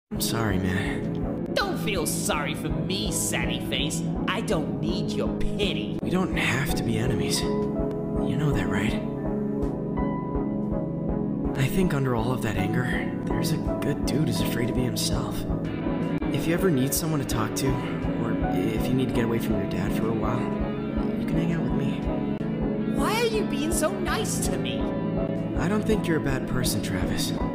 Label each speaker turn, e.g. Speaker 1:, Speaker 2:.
Speaker 1: I'm sorry, man.
Speaker 2: Don't feel sorry for me, Satty Face. I don't need your pity.
Speaker 1: We don't have to be enemies. You know that, right? I think under all of that anger, there's a good dude who's afraid to be himself. If you ever need someone to talk to, or if you need to get away from your dad for a while, you can hang out with me.
Speaker 2: Why are you being so nice to me?
Speaker 1: I don't think you're a bad person, Travis.